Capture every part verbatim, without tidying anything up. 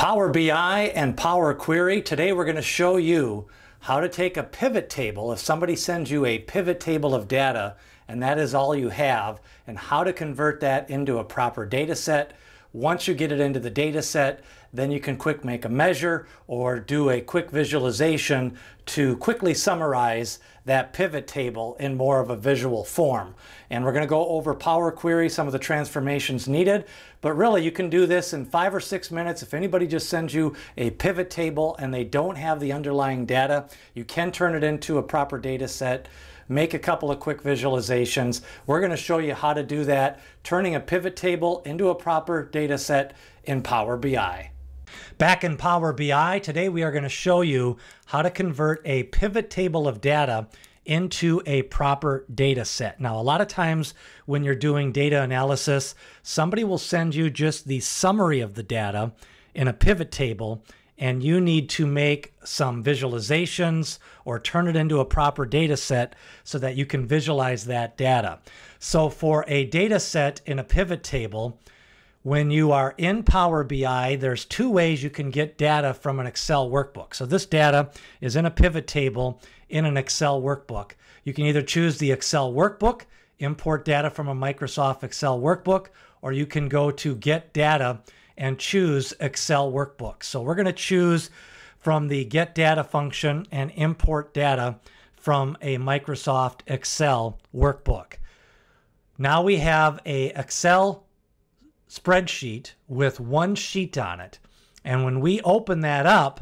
Power B I and Power Query. Today we're going to show you how to take a pivot table if somebody sends you a pivot table of data and that is all you have, and how to convert that into a proper data set. Once you get it into the data set, then you can quick make a measure or do a quick visualization to quickly summarize that pivot table in more of a visual form. And we're going to go over Power Query, some of the transformations needed, but really you can do this in five or six minutes. If anybody just sends you a pivot table and they don't have the underlying data, you can turn it into a proper data set, make a couple of quick visualizations. We're going to show you how to do that, turning a pivot table into a proper data set in Power B I. Back in Power B I, today we are going to show you how to convert a pivot table of data into a proper data set. Now, a lot of times when you're doing data analysis, somebody will send you just the summary of the data in a pivot table, and you need to make some visualizations or turn it into a proper data set so that you can visualize that data. So for a data set in a pivot table, when you are in Power B I, there's two ways you can get data from an Excel workbook. So this data is in a pivot table in an Excel workbook. You can either choose the Excel workbook, import data from a Microsoft Excel workbook, or you can go to Get Data and choose Excel workbook. So we're going to choose from the Get Data function and import data from a Microsoft Excel workbook. Now we have a Excel spreadsheet with one sheet on it, and when we open that up,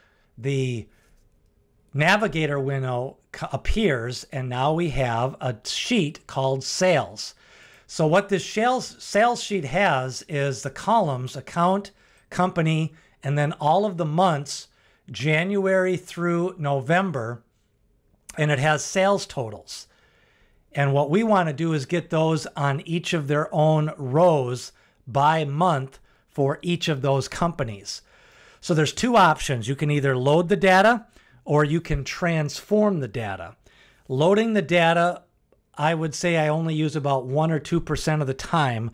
the navigator window appears, and now we have a sheet called sales. So what this sales sales sheet has is the columns account, company, and then all of the months January through November, and it has sales totals. And what we want to do is get those on each of their own rows by month for each of those companies. So there's two options. You can either load the data or you can transform the data. Loading the data, I would say I only use about one or two percent of the time.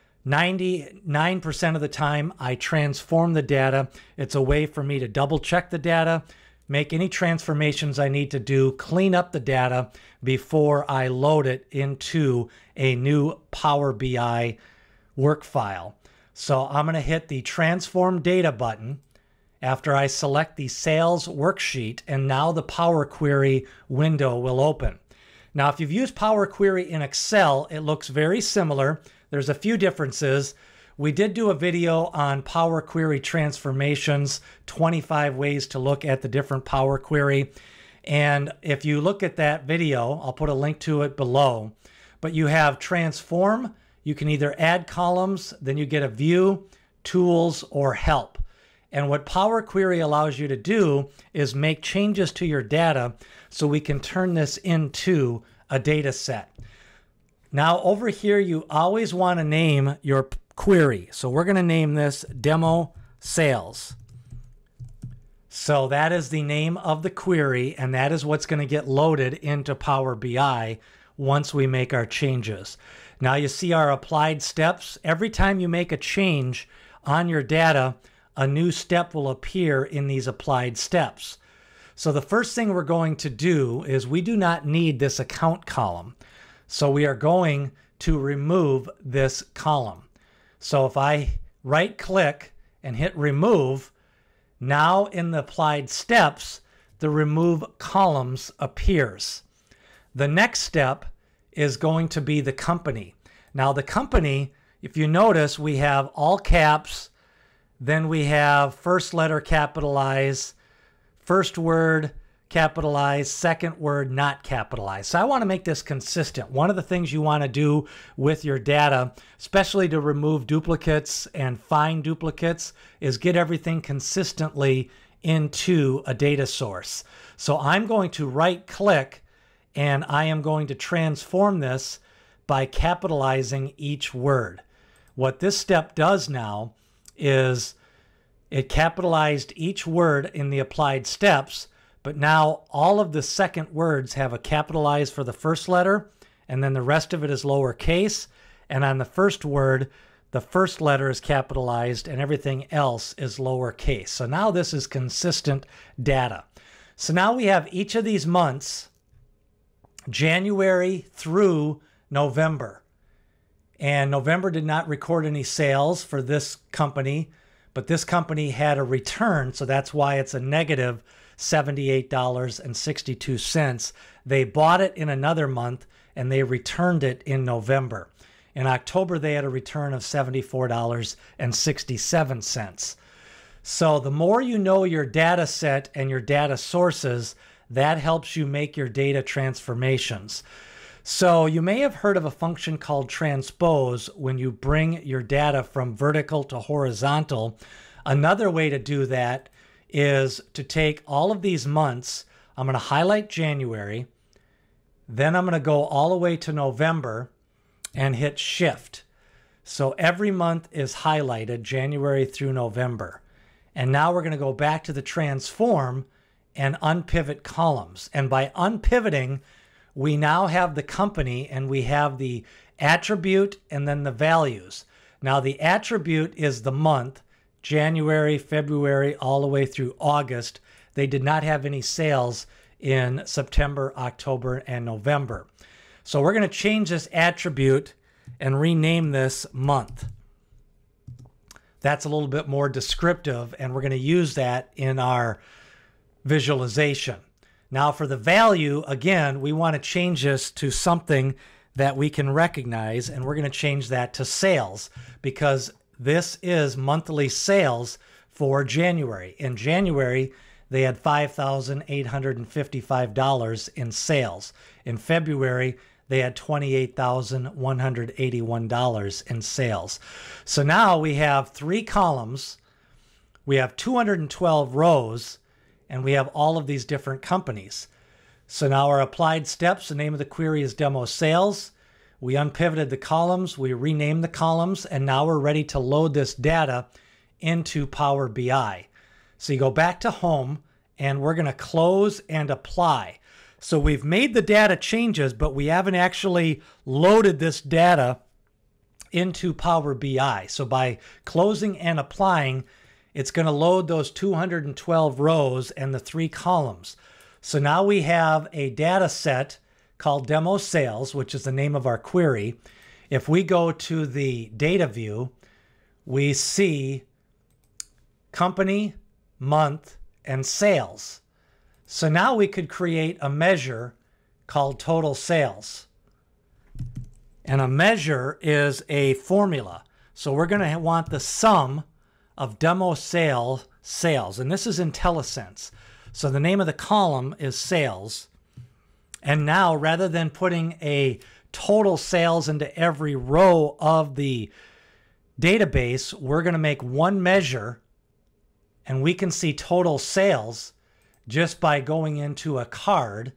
ninety-nine percent of the time I transform the data. It's a way for me to double check the data, make any transformations I need to do, clean up the data before I load it into a new Power B I work file. So I'm going to hit the Transform Data button after I select the Sales worksheet, and now the Power Query window will open. Now, if you've used Power Query in Excel, it looks very similar. There's a few differences. We did do a video on Power Query transformations, twenty-five ways to look at the different Power Query. And if you look at that video, I'll put a link to it below. But you have Transform. You can either add columns, then you get a View, Tools, or Help. And what Power Query allows you to do is make changes to your data so we can turn this into a data set. Now over here, you always want to name your query. So we're going to name this Demo Sales. So that is the name of the query, and that is what's going to get loaded into Power B I once we make our changes. Now you see our applied steps. Every time you make a change on your data, a new step will appear in these applied steps. So the first thing we're going to do is we do not need this account column. So we are going to remove this column. So if I right click and hit remove, now in the applied steps, the remove columns appears. The next step is going to be the company. Now the company, if you notice, we have all caps, then we have first letter capitalized, first word capitalized, second word not capitalized. So I want to make this consistent. One of the things you want to do with your data, especially to remove duplicates and find duplicates, is get everything consistently into a data source. So I'm going to right click and I am going to transform this by capitalizing each word. What this step does now is it capitalized each word in the applied steps, but now all of the second words have a capitalized for the first letter, and then the rest of it is lowercase, and on the first word, the first letter is capitalized and everything else is lowercase. So now this is consistent data. So now we have each of these months, January through November. And November did not record any sales for this company, but this company had a return, so that's why it's a negative seventy-eight dollars and sixty-two cents. They bought it in another month, and they returned it in November. In October, they had a return of seventy-four dollars and sixty-seven cents. So the more you know your data set and your data sources, that helps you make your data transformations. So you may have heard of a function called transpose when you bring your data from vertical to horizontal. Another way to do that is to take all of these months. I'm going to highlight January, then I'm going to go all the way to November and hit shift. So every month is highlighted, January through November. And now we're going to go back to the transform and unpivot columns. And by unpivoting, we now have the company and we have the attribute and then the values. Now the attribute is the month, January, February, all the way through August. They did not have any sales in September, October, and November. So we're going to change this attribute and rename this month. That's a little bit more descriptive, and we're going to use that in our visualization. Now for the value, again, we want to change this to something that we can recognize, and we're going to change that to sales because this is monthly sales for January. In January, they had five thousand eight hundred fifty-five dollars in sales. In February, they had twenty-eight thousand one hundred eighty-one dollars in sales. So now we have three columns, we have two hundred twelve rows, and we have all of these different companies. So now our applied steps, the name of the query is demo sales. We unpivoted the columns, we renamed the columns, and now we're ready to load this data into Power B I. So you go back to home and we're going to close and apply. So we've made the data changes, but we haven't actually loaded this data into Power B I. So by closing and applying, it's going to load those two hundred twelve rows and the three columns. So now we have a data set called demo sales, which is the name of our query. If we go to the data view, we see company, month, and sales. So now we could create a measure called total sales. And a measure is a formula. So we're going to want the sum of demo sale sales. And this is IntelliSense. So the name of the column is sales. And now rather than putting a total sales into every row of the database, we're going to make one measure and we can see total sales just by going into a card,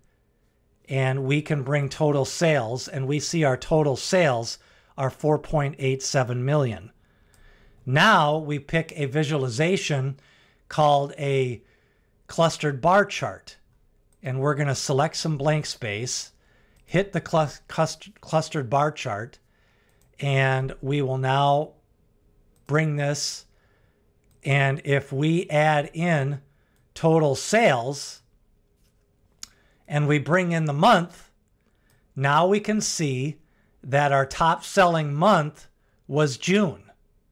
and we can bring total sales and we see our total sales are four point eight seven million. Now we pick a visualization called a clustered bar chart, and we're going to select some blank space, hit the cl clustered bar chart, and we will now bring this, and if we add in total sales and we bring in the month, now we can see that our top selling month was June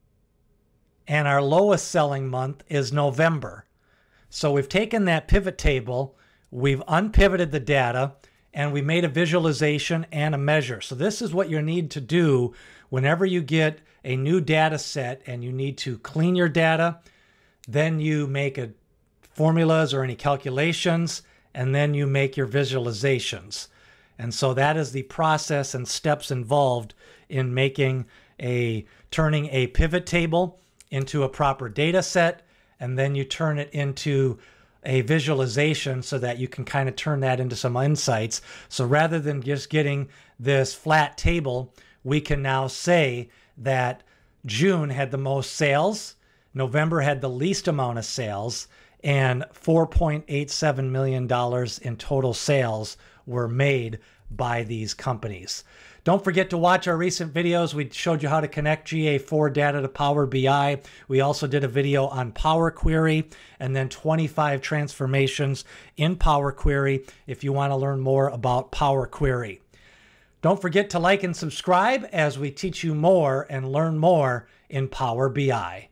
and our lowest selling month is November. So we've taken that pivot table, we've unpivoted the data, and we made a visualization and a measure. So this is what you need to do whenever you get a new data set and you need to clean your data. Then you make a formulas or any calculations, and then you make your visualizations. And so that is the process and steps involved in making a turning a pivot table into a proper data set, and then you turn it into a visualization so that you can kind of turn that into some insights. So rather than just getting this flat table, we can now say that June had the most sales, November had the least amount of sales, and four point eight seven million dollars in total sales were made by these companies. Don't forget to watch our recent videos. We showed you how to connect G A four data to Power B I. We also did a video on Power Query and then twenty-five transformations in Power Query if you want to learn more about Power Query. Don't forget to like and subscribe as we teach you more and learn more in Power B I.